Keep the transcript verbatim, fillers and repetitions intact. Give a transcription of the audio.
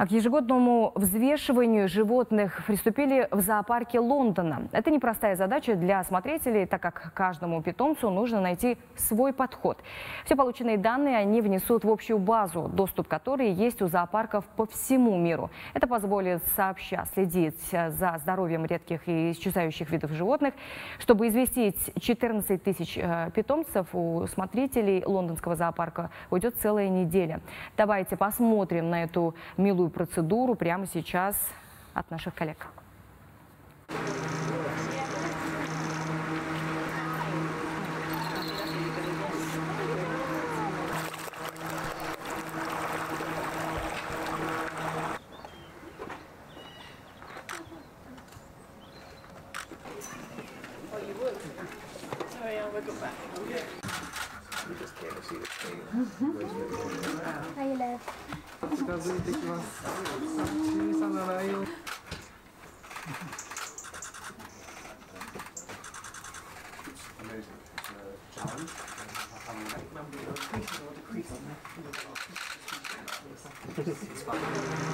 А к ежегодному взвешиванию животных приступили в зоопарке Лондона. Это непростая задача для смотрителей, так как каждому питомцу нужно найти свой подход. Все полученные данные они внесут в общую базу, доступ к которой есть у зоопарков по всему миру. Это позволит сообща следить за здоровьем редких и исчезающих видов животных. Чтобы известить четырнадцать тысяч питомцев, у смотрителей лондонского зоопарка уйдет целая неделя. Давайте посмотрим на эту милую процедуру прямо сейчас от наших коллег. Hi, love. 近づいてきます。小さなライオン。It's fun.